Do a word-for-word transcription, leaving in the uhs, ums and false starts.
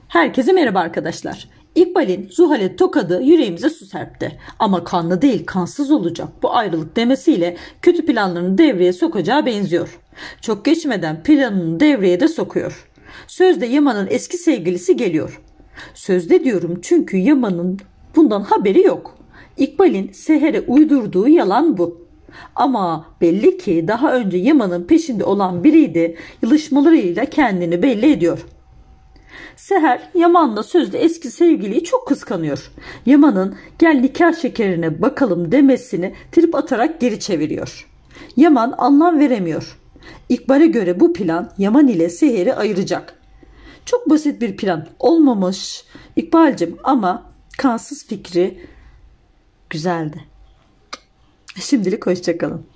Herkese merhaba arkadaşlar. İkbal'in Zuhal'e tokadı yüreğimize su serpti. Ama kanlı değil kansız olacak bu ayrılık demesiyle kötü planlarını devreye sokacağı benziyor. Çok geçmeden planını devreye de sokuyor. Sözde Yaman'ın eski sevgilisi geliyor. Sözde diyorum çünkü Yaman'ın bundan haberi yok. İkbal'in Seher'e uydurduğu yalan bu. Ama belli ki daha önce Yaman'ın peşinde olan biriydi, yılışmalarıyla kendini belli ediyor. Seher Yaman'la sözde eski sevgiliyi çok kıskanıyor. Yaman'ın gel nikah şekerine bakalım demesini trip atarak geri çeviriyor. Yaman anlam veremiyor. İkbal'e göre bu plan Yaman ile Seher'i ayıracak. Çok basit bir plan olmamış İkbal'cim ama kansız fikri güzeldi. Şimdilik hoşça kalın.